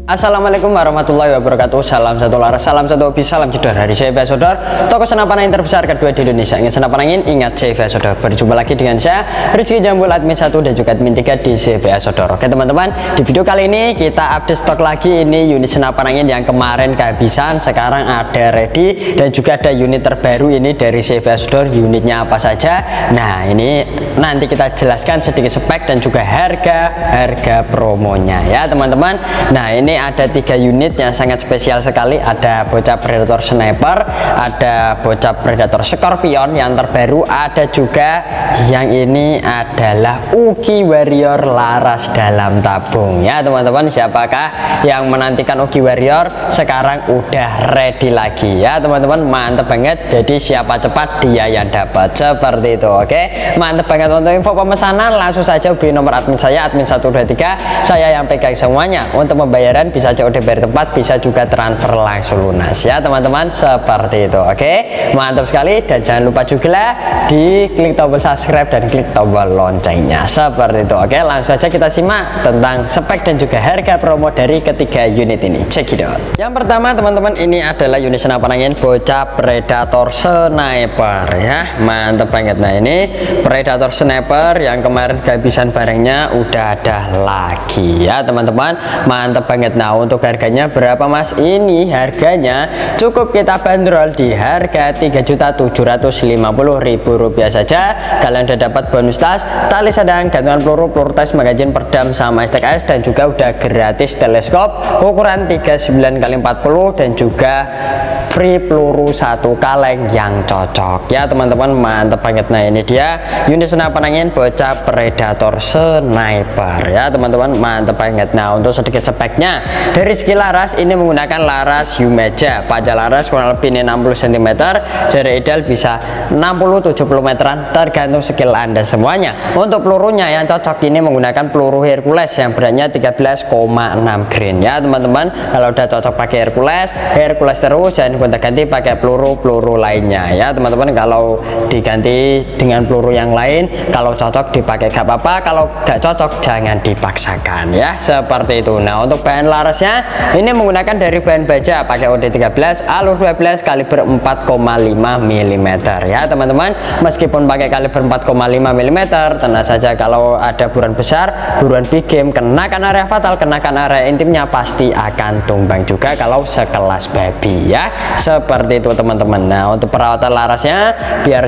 Assalamualaikum warahmatullahi wabarakatuh. Salam satu laras, salam satu hobi, salam jedor. Hari saya Sodor, toko senapan angin terbesar kedua di Indonesia. Ingin senapan angin, ingat saya Sodor. Berjumpa lagi dengan saya Rizky Jambul, admin 1 dan juga admin 3 di CVA Sodor. Oke teman-teman, di video kali ini kita update stok lagi. Ini unit senapan angin yang kemarin kehabisan, sekarang ada ready, dan juga ada unit terbaru ini dari CVA Sodor. Unitnya apa saja? Nah, ini nanti kita jelaskan sedikit spek dan juga harga promonya ya teman-teman. Nah, ini ada 3 unit yang sangat spesial sekali. Ada bocah predator sniper, ada bocah predator scorpion yang terbaru, ada juga yang ini adalah Uki Warrior laras dalam tabung ya teman-teman. Siapakah yang menantikan Uki Warrior? Sekarang udah ready lagi ya teman-teman, mantep banget. Jadi siapa cepat dia yang dapat, seperti itu. Oke, mantep banget. Untuk info pemesanan langsung saja hubungi nomor admin saya, admin 123, saya yang pegang semuanya. Untuk pembayaran bisa COD bayar tempat, bisa juga transfer langsung lunas ya teman-teman, seperti itu. Oke, mantap sekali. Dan jangan lupa juga di klik tombol subscribe dan klik tombol loncengnya, seperti itu. Oke, langsung saja kita simak tentang spek dan juga harga promo dari ketiga unit ini. Check it out. Yang pertama teman-teman, ini adalah unit senapan angin bocah predator sniper ya, mantap banget. Nah, ini predator sniper yang kemarin kehabisan barangnya udah ada lagi ya teman-teman, mantap banget. Nah, untuk harganya berapa mas? Ini harganya cukup kita bandrol di harga Rp3.750.000 saja. Kalian udah dapat bonus tas, tali sadang, gantungan peluru, peluru tes, magazin, perdam, sama STKS, dan juga udah gratis teleskop ukuran 39x40 dan juga free peluru 1 kaleng yang cocok ya teman-teman, mantap banget. Nah, ini dia unit senapan angin bocah predator sniper ya teman-teman, mantap banget. Nah, untuk sedikit speknya, dari segi laras ini menggunakan laras Yumeja, panjang laras kurang lebih ini 60 cm, jarak ideal bisa 60-70 meteran tergantung skill anda semuanya. Untuk pelurunya yang cocok ini menggunakan peluru Hercules yang beratnya 13,6 grain ya teman-teman. Kalau udah cocok pakai Hercules terus, jangan gonta-ganti pakai peluru lainnya ya teman-teman. Kalau diganti dengan peluru yang lain, kalau cocok dipakai gak apa-apa, kalau gak cocok jangan dipaksakan ya, seperti itu. Nah, untuk bahan larasnya ini menggunakan dari bahan baja, pakai OD13 alur 12 kaliber 4,5 mm ya teman-teman. Meskipun pakai kaliber 4,5 mm, tenang saja kalau ada buruan besar, buruan big game, kenakan area fatal, kenakan area intimnya, pasti akan tumbang juga kalau sekelas babi ya, seperti itu teman-teman. Nah, untuk perawatan larasnya biar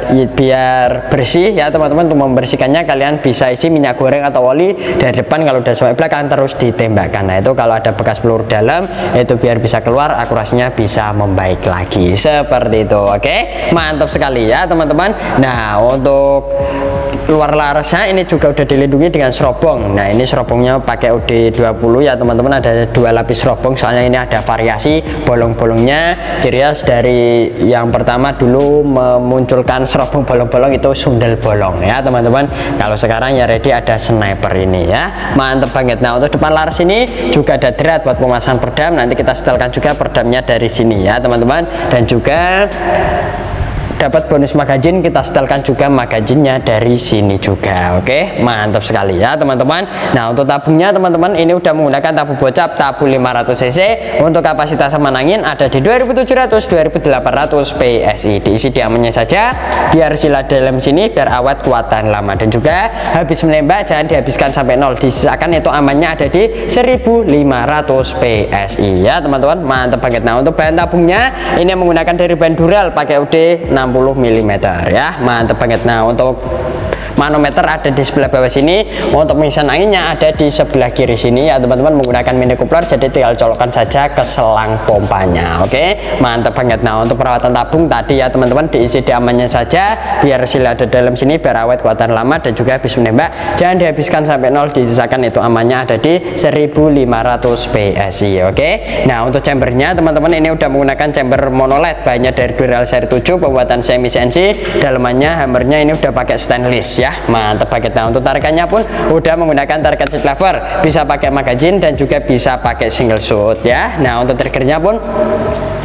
bersih ya teman-teman. Untuk membersihkannya kalian bisa isi minyak goreng atau oli dari depan, kalau udah sampai belakang terus ditembakkan. Nah, itu kalau ada bekas peluru dalam itu biar bisa keluar, akurasinya bisa membaik lagi, seperti itu. Oke, mantap sekali ya teman-teman. Nah, untuk luar larasnya ini juga udah dilindungi dengan serobong. Nah, ini serobongnya pakai OD20 ya teman-teman, ada 2 lapis serobong, soalnya ini ada variasi bolong-bolongnya. Ciri khas dari yang pertama dulu memunculkan serobong bolong-bolong itu sundel bolong ya teman-teman. Kalau sekarang ya ready ada sniper ini ya, mantep banget. Nah, untuk depan laras ini juga ada drat buat pemasangan perdam, nanti kita setelkan juga perdamnya dari sini ya teman-teman. Dan juga dapat bonus magazin, kita setelkan juga magazinnya dari sini juga. Oke, mantap sekali ya teman-teman. Nah, untuk tabungnya teman-teman ini udah menggunakan tabung bocap, tabung 500 cc. Untuk kapasitas senapan angin ada di 2700-2800 PSI. Diisi di amannya saja biar sila dalam sini, biar awet kuatan lama. Dan juga habis menembak jangan dihabiskan sampai 0, disisakan itu amannya ada di 1500 PSI ya teman-teman, mantap banget. Nah, untuk bahan tabungnya ini menggunakan dari bahan dural, pakai UD 60 mm ya, mantep banget. Nah, untuk manometer ada di sebelah bawah sini, untuk pengisian anginnya ada di sebelah kiri sini ya teman-teman, menggunakan mini coupler, jadi tinggal colokkan saja ke selang pompanya. Oke, mantap banget. Nah, untuk perawatan tabung tadi ya teman-teman, diisi di amannya saja biar sila ada dalam sini, biar awet kuatan lama, dan juga habis menembak jangan dihabiskan sampai 0, disisakan itu amannya ada di 1500 PSI. Oke, nah untuk chambernya teman-teman ini udah menggunakan chamber monoled, bahannya dari dural seri 7, pembuatan semi CNC, dalamannya hammernya ini udah pakai stainless ya, mantap banget. Nah, untuk tarikannya pun udah menggunakan tarikan seat lever, bisa pakai magazin dan juga bisa pakai single shot ya. Nah, untuk triggernya pun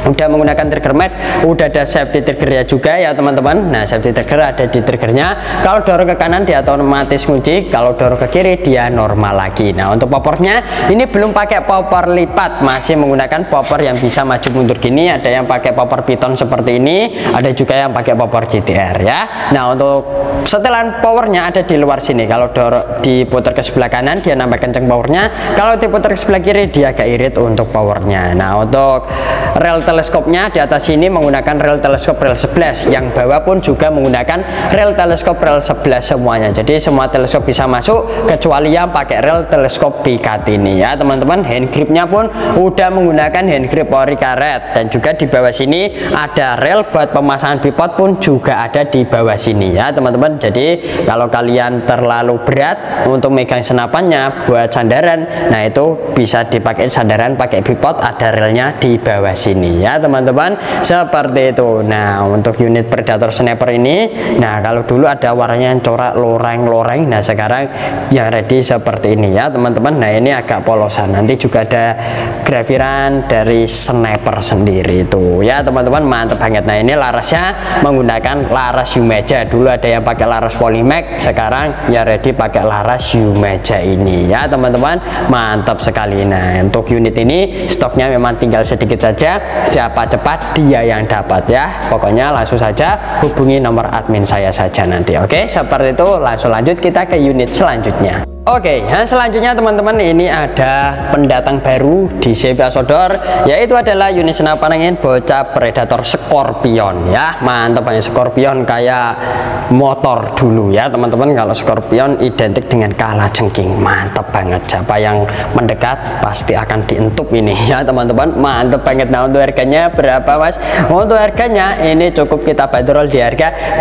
udah menggunakan trigger match, udah ada safety triggernya juga ya teman-teman. Nah, safety trigger ada di triggernya. Kalau dorong ke kanan dia otomatis kunci, kalau dorong ke kiri dia normal lagi. Nah, untuk popornya ini belum pakai popor lipat, masih menggunakan popor yang bisa maju mundur gini. Ada yang pakai popor piton seperti ini, ada juga yang pakai popor GTR ya. Nah, untuk setelan powernya ada di luar sini. Kalau diputar ke sebelah kanan dia nambah kenceng powernya, kalau diputar ke sebelah kiri dia agak irit untuk powernya. Nah, untuk rel teleskopnya di atas ini menggunakan rel teleskop rel 11, yang bawah pun juga menggunakan rel teleskop rel 11 semuanya. Jadi semua teleskop bisa masuk kecuali yang pakai rel teleskop Picat ini ya teman-teman. Hand gripnya pun udah menggunakan hand grip ori karet, dan juga di bawah sini ada rel buat pemasangan bipod pun juga ada di bawah sini ya teman-teman. Jadi kalau kalian terlalu berat untuk megang senapannya buat sandaran, nah itu bisa dipakai sandaran pakai bipod, ada relnya di bawah sini ya teman-teman, seperti itu. Nah, untuk unit Predator Sniper ini, nah kalau dulu ada warnanya yang corak loreng-loreng, nah sekarang yang ready seperti ini ya teman-teman. Nah, ini agak polosan, nanti juga ada grafiran dari sniper sendiri itu ya teman-teman, mantep banget. Nah, ini larasnya menggunakan laras Yumeja, dulu ada yang pakai laras Polymac, sekarang ya ready pakai laras Yumeja ini ya teman-teman, mantap sekali. Nah, untuk unit ini stoknya memang tinggal sedikit saja, siapa cepat dia yang dapat ya. Pokoknya langsung saja hubungi nomor admin saya saja nanti. Oke, seperti itu. Langsung lanjut kita ke unit selanjutnya. Oke, yang selanjutnya teman-teman, ini ada pendatang baru di CV Asodor, yaitu adalah unit senapan angin bocah Predator Scorpion ya. Mantap banget, Scorpion kayak motor dulu ya teman-teman. Kalau Scorpion identik dengan kalajengking, mantap banget. Siapa yang mendekat pasti akan dientup ini ya teman-teman, mantap banget. Nah, untuk harganya berapa mas? Untuk harganya ini cukup kita bandrol di harga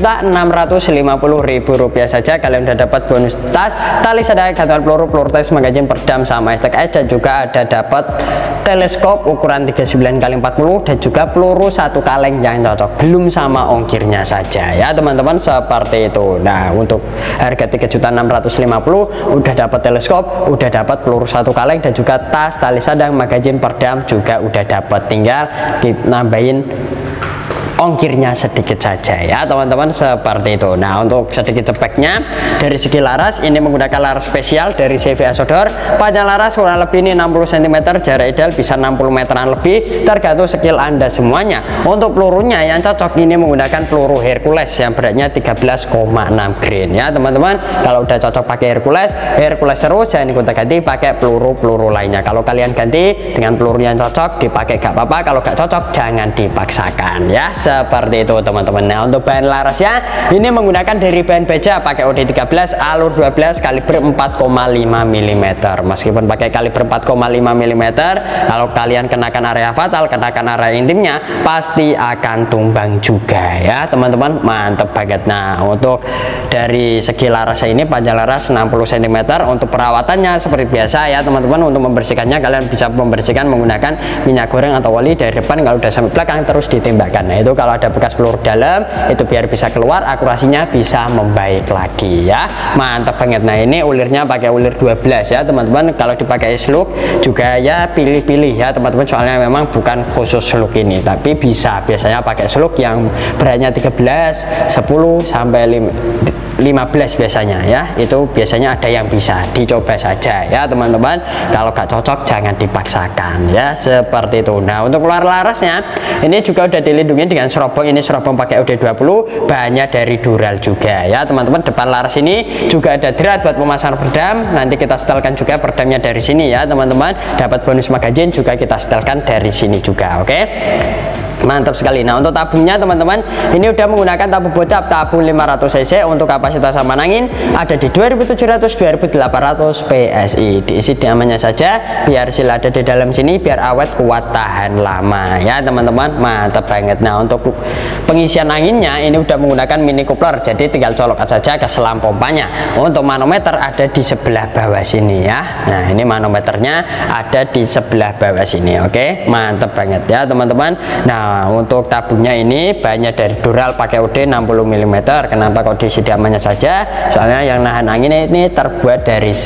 Rp3.650.000 saja. Kalian udah dapat bonus tas, tali sadar, gantungan peluru, peluru tes, magazin perdam sama STKS, dan juga ada dapat teleskop ukuran 39x40 dan juga peluru 1 kaleng yang cocok, belum sama ongkirnya saja ya teman-teman, seperti itu. Nah, untuk harga Rp3.650.000 udah dapat teleskop, udah dapat peluru 1 kaleng, dan juga tas, tali sadang, magazin perdam juga udah dapat, tinggal nambahin ongkirnya sedikit saja ya teman-teman, seperti itu. Nah, untuk sedikit speknya dari segi laras, ini menggunakan laras spesial dari CV Asodor. Panjang laras kurang lebih ini 60 cm, jarak ideal bisa 60 meteran lebih, tergantung skill anda semuanya. Untuk pelurunya yang cocok ini menggunakan peluru Hercules yang beratnya 13,6 grain ya teman-teman. Kalau udah cocok pakai Hercules terus, jangan gonta-ganti pakai peluru-peluru lainnya. Kalau kalian ganti dengan peluru yang cocok dipakai gak apa-apa, kalau gak cocok jangan dipaksakan ya, seperti itu teman-teman. Nah, untuk bahan larasnya ini menggunakan dari bahan baja, pakai OD13 alur 12 kaliber 4,5 mm. Meskipun pakai kaliber 4,5 mm, kalau kalian kenakan area fatal, kenakan area intimnya pasti akan tumbang juga ya teman-teman, mantep banget. Nah, untuk dari segi larasnya ini panjang laras 60 cm. Untuk perawatannya seperti biasa ya teman-teman, untuk membersihkannya kalian bisa membersihkan menggunakan minyak goreng atau oli dari depan, kalau udah sampai belakang terus ditembakkan. Nah, itu kalau ada bekas peluru dalam itu biar bisa keluar, akurasinya bisa membaik lagi ya, mantap banget. Nah, ini ulirnya pakai ulir 12 ya teman-teman. Kalau dipakai slug juga ya pilih-pilih ya teman-teman, soalnya memang bukan khusus slug ini, tapi biasanya pakai slug yang beratnya 13, 10 sampai 15 biasanya ya, itu biasanya ada yang bisa dicoba saja ya teman-teman. Kalau gak cocok jangan dipaksakan ya, seperti itu. Nah, untuk luar larasnya ini juga udah dilindungi dengan serobong, ini serobong pakai OD20, bahannya dari Dural juga ya teman-teman. Depan laras ini juga ada drat buat pemasangan perdam, nanti kita setelkan juga perdamnya dari sini ya teman-teman. Dapat bonus magazin juga kita setelkan dari sini juga. Oke, mantap sekali. Nah, untuk tabungnya teman-teman ini udah menggunakan tabung bocap, tabung 500 cc. Untuk kapasitas aman angin ada di 2700-2800 PSI. Diisi diamannya saja biar sil ada di dalam sini, biar awet kuat tahan lama ya teman-teman, mantap banget. Nah, untuk pengisian anginnya ini udah menggunakan mini coupler, jadi tinggal colokkan saja ke selang pompanya. Untuk manometer ada di sebelah bawah sini ya. Nah, ini manometernya ada di sebelah bawah sini. Oke, mantap banget ya teman-teman. Nah, untuk tabungnya ini bahannya dari Dural, pakai OD 60 mm. Kenapa kok diisi diamannya saja? Soalnya yang nahan angin ini terbuat dari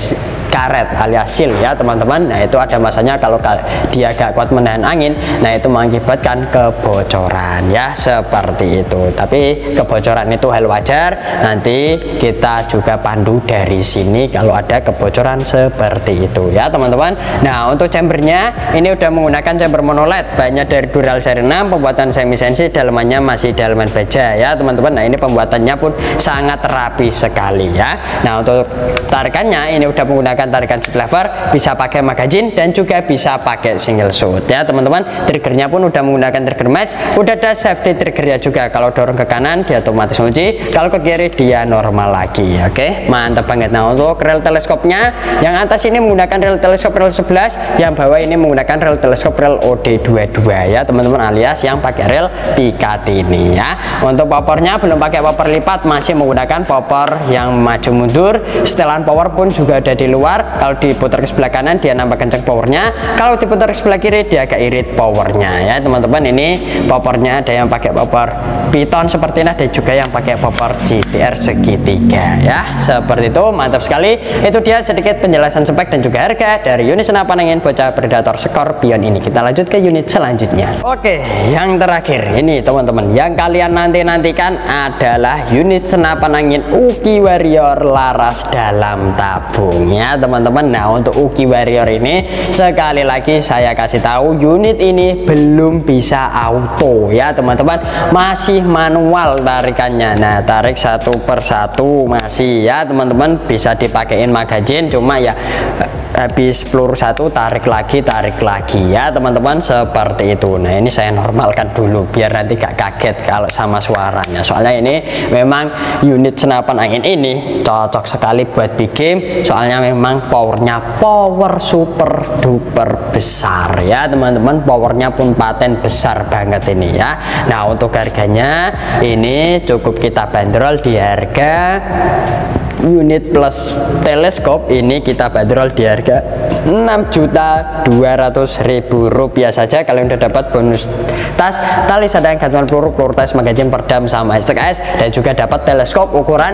karet alias seal ya teman-teman. Nah itu ada masanya kalau dia gak kuat menahan angin, nah itu mengakibatkan kebocoran ya, seperti itu. Tapi kebocoran itu hal wajar, nanti kita juga pandu dari sini kalau ada kebocoran seperti itu ya teman-teman. Nah untuk chambernya ini udah menggunakan chamber monoled, banyak dari Dural seri 6, pembuatan semi sensi, dalamannya masih dalaman baja ya teman-teman. Nah ini pembuatannya pun sangat rapi sekali ya. Nah untuk tarikannya ini udah menggunakan tarikan seat lever, bisa pakai magazine dan juga bisa pakai single shoot ya teman-teman. Triggernya pun udah menggunakan trigger match, udah ada safety triggernya juga. Kalau dorong ke kanan dia otomatis kunci, kalau ke kiri dia normal lagi. Oke, mantap banget. Nah untuk rel teleskopnya, yang atas ini menggunakan rel teleskop rel 11, yang bawah ini menggunakan rel teleskop rel OD22 ya teman-teman, alias yang pakai rel Picatinny ya. Untuk popornya belum pakai popor lipat, masih menggunakan popor yang maju mundur. Setelan power pun juga ada di luar. Kalau diputar ke sebelah kanan dia nambah kencang powernya, kalau diputar ke sebelah kiri dia agak irit powernya ya teman-teman. Ini popornya ada yang pakai popor piton seperti ini, ada juga yang pakai popor GTR segitiga ya, seperti itu. Mantap sekali. Itu dia sedikit penjelasan spek dan juga harga dari unit senapan angin bocah Predator Scorpion ini. Kita lanjut ke unit selanjutnya. Oke, yang terakhir ini teman-teman, yang kalian nantikan adalah unit senapan angin Uki Warrior laras dalam tabung ya teman-teman. Nah untuk Uki Warrior ini sekali lagi saya kasih tahu, unit ini belum bisa auto ya teman-teman, masih manual tarikannya. Nah tarik satu persatu masih ya teman-teman, bisa dipakein magazine, cuma ya habis peluru satu tarik lagi ya teman-teman, seperti itu. Nah ini saya normalkan dulu biar nanti gak kaget kalau sama suaranya, soalnya ini memang unit senapan angin ini cocok sekali buat big game, soalnya memang powernya power super duper besar ya teman-teman, powernya pun paten besar banget ini ya. Nah untuk harganya ini cukup kita bandrol di harga unit plus teleskop ini kita bandrol di harga Rp6.200.000 saja. Kalian udah dapat bonus tas, tali sadang, gantungan peluru, peluru tes, magazine, perdam sama STKS, dan juga dapat teleskop ukuran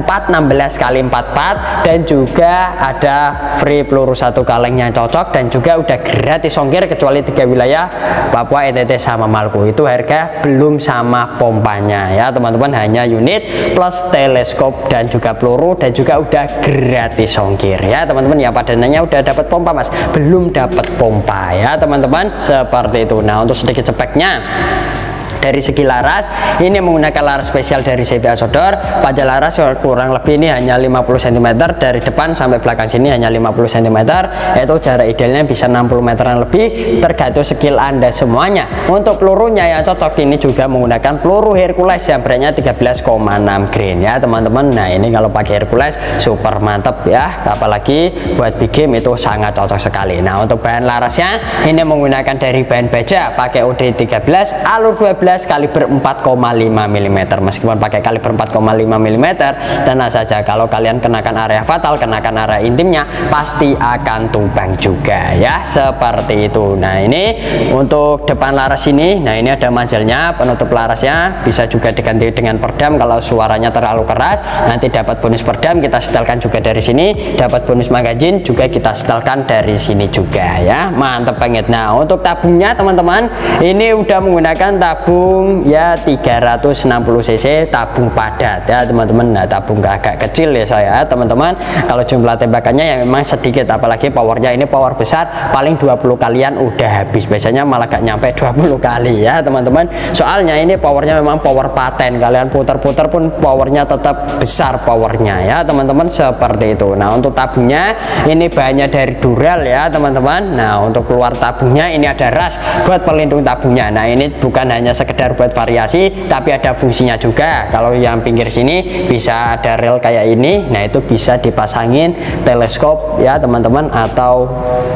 416x44, dan juga ada free peluru satu kaleng yang cocok, dan juga udah gratis ongkir kecuali 3 wilayah, Papua, NTT sama Maluku. Itu harga belum sama pompanya ya teman-teman, hanya unit plus teleskop dan juga peluru, dan juga udah gratis ongkir ya teman-teman. Ya padanannya udah dapat pompa mas, belum dapat pompa ya teman-teman, seperti itu. Nah untuk sedikit speknya, dari segi laras ini menggunakan laras spesial dari CV Asodor. Panjang laras kurang lebih ini hanya 50 cm, dari depan sampai belakang sini hanya 50 cm, yaitu jarak idealnya bisa 60 meteran lebih, tergantung skill anda semuanya. Untuk pelurunya yang cocok ini juga menggunakan peluru Hercules yang beratnya 13,6 grain ya teman-teman. Nah ini kalau pakai Hercules super mantap ya, apalagi buat big game itu sangat cocok sekali. Nah untuk bahan larasnya ini menggunakan dari bahan baja, pakai OD13 alur 12 kaliber 4,5 mm. Meskipun pakai kaliber 4,5 mm, tenang saja kalau kalian kenakan area fatal, kenakan area intimnya, pasti akan tumbang juga ya, seperti itu. Nah ini untuk depan laras ini, nah ini ada manjelnya, penutup larasnya bisa juga diganti dengan perdam kalau suaranya terlalu keras, nanti dapat bonus perdam, kita setelkan juga dari sini, dapat bonus magazine juga kita setelkan dari sini juga ya, mantap banget. Nah untuk tabungnya teman-teman, ini udah menggunakan tabung ya 360 cc, tabung padat ya teman-teman. Nah tabung agak kecil ya saya teman-teman, kalau jumlah tembakannya yang memang sedikit, apalagi powernya ini power besar, paling 20 kalian udah habis, biasanya malah gak nyampe 20 kali ya teman-teman, soalnya ini powernya memang power paten, kalian putar-putar pun powernya tetap besar powernya ya teman-teman, seperti itu. Nah untuk tabungnya ini bahannya dari Dural ya teman-teman. Nah untuk keluar tabungnya ini ada ras buat pelindung tabungnya. Nah ini bukan hanya sekedar buat variasi, tapi ada fungsinya juga. Kalau yang pinggir sini bisa ada rel kayak ini, nah itu bisa dipasangin teleskop ya teman-teman, atau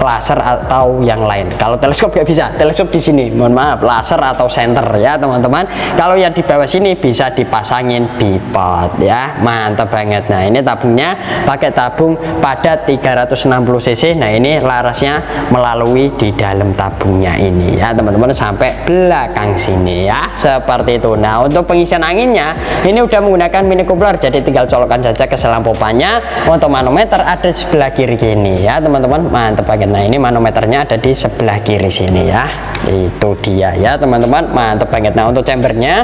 laser atau yang lain. Kalau teleskop nggak bisa, teleskop di sini, mohon maaf, laser atau senter ya teman-teman. Kalau yang di bawah sini bisa dipasangin bipod ya, mantap banget. Nah ini tabungnya pakai tabung padat 360 cc. Nah ini larasnya melalui di dalam tabungnya ini ya teman-teman sampai belakang sini ya, seperti itu. Nah untuk pengisian anginnya ini udah menggunakan mini coupler, jadi tinggal colokan saja ke selang pompanya. Untuk manometer ada di sebelah kiri ini ya teman-teman, mantap banget. Nah ini manometernya ada di sebelah kiri sini ya, itu dia ya teman-teman, mantap banget. Nah untuk chambernya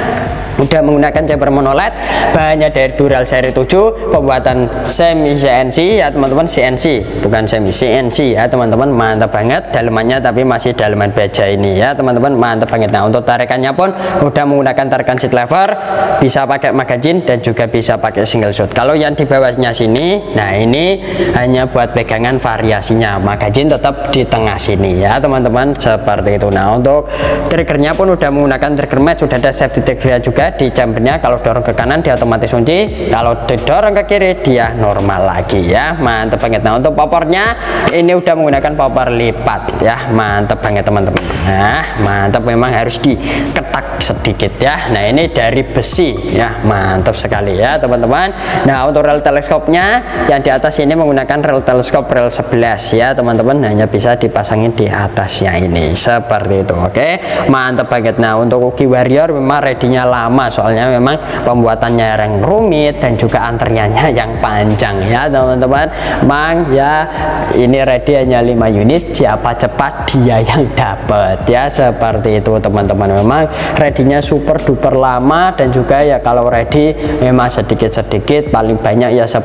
udah menggunakan chamber monoled, bahannya dari Dural seri 7, pembuatan semi CNC ya teman-teman, CNC bukan semi, CNC ya teman-teman, mantap banget. Dalemannya tapi masih daleman baja ini ya teman-teman, mantap banget. Nah untuk tarikannya pun udah menggunakan tarikan seat lever, bisa pakai magazine dan juga bisa pakai single shot. Kalau yang di bawahnya sini, nah ini hanya buat pegangan variasinya, magazine tetap di tengah sini ya teman-teman, seperti itu. Nah untuk triggernya pun udah menggunakan trigger match, sudah ada safety trigger juga di chambernya. Kalau dorong ke kanan dia otomatis kunci, kalau didorong ke kiri dia normal lagi ya, mantap banget. Nah untuk popornya ini udah menggunakan popor lipat ya, mantap banget teman-teman. Nah mantap, memang harus diketak sedikit ya. Nah ini dari besi ya, mantap sekali ya teman-teman. Nah untuk rel teleskopnya yang di atas ini menggunakan rel teleskop rel 11 ya teman-teman, hanya bisa dipasangin di atasnya ini seperti itu. Oke, mantap banget. Nah untuk Uki Warrior memang ready-nya lama, soalnya memang pembuatannya yang rumit dan juga antriannya yang panjang ya teman-teman. Bang ya ini ready hanya 5 unit, siapa cepat dia yang dapat ya, seperti itu teman-teman. Memang ready-nya super duper lama dan juga ya kalau ready memang sedikit-sedikit, paling banyak ya 10.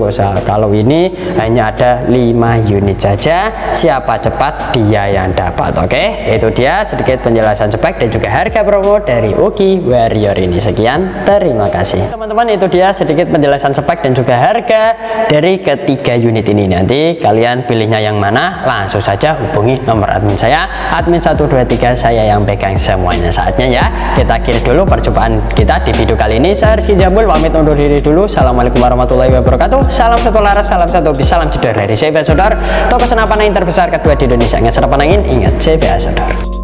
Kalau ini hanya ada 5 unit saja, siapa cepat dia yang dapat. Oke, itu dia sedikit penjelasan spek dan juga harga promo dari Uki Warrior ini. Sekian, terima kasih teman-teman, itu dia sedikit penjelasan spek dan juga harga dari ketiga unit ini. Nanti kalian pilihnya yang mana, langsung saja hubungi nomor admin saya, admin 123, saya yang pegang semuanya. Saatnya ya kita akhiri dulu perjumpaan kita di video kali ini. Saya Rizky Jambul pamit undur diri dulu. Assalamualaikum warahmatullahi wabarakatuh. Salam satu laras, salam satu bis, salam jedor dari CVA Sodor, toko senapan angin terbesar kedua di Indonesia. Ingat senapan angin, ingat CVA Sodor.